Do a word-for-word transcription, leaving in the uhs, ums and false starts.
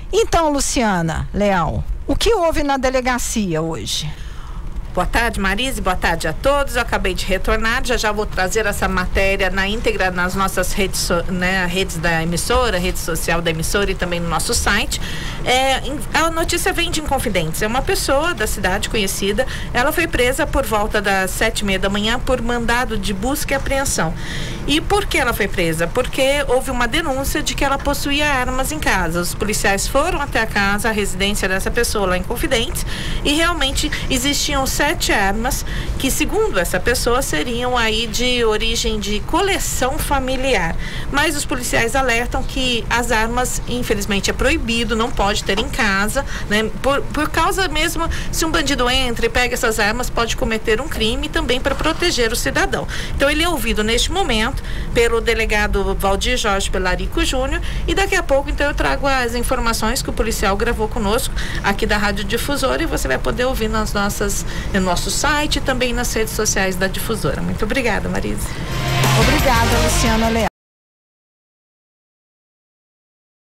Então, Luciana Leal, o que houve na delegacia hoje? Boa tarde, Marise, boa tarde a todos. Eu acabei de retornar, já já vou trazer essa matéria na íntegra nas nossas redes, né, redes da emissora, rede social da emissora e também no nosso site. É, a notícia vem de Inconfidentes, é uma pessoa da cidade conhecida, ela foi presa por volta das sete e meia da manhã por mandado de busca e apreensão. E por que ela foi presa? Porque houve uma denúncia de que ela possuía armas em casa. Os policiais foram até a casa, a residência dessa pessoa lá em Inconfidentes, e realmente existiam sete armas que, segundo essa pessoa, seriam aí de origem de coleção familiar. Mas os policiais alertam que as armas, infelizmente, é proibido, não pode ter em casa, né? Por, por causa mesmo, se um bandido entra e pega essas armas, pode cometer um crime também para proteger o cidadão. Então ele é ouvido neste momento pelo delegado Valdir Jorge Pelarico Júnior, e daqui a pouco então eu trago as informações que o policial gravou conosco aqui da Rádio Difusora, e você vai poder ouvir nas nossas, no nosso site e também nas redes sociais da Difusora. Muito obrigada, Marise. Obrigada, Luciana Leal.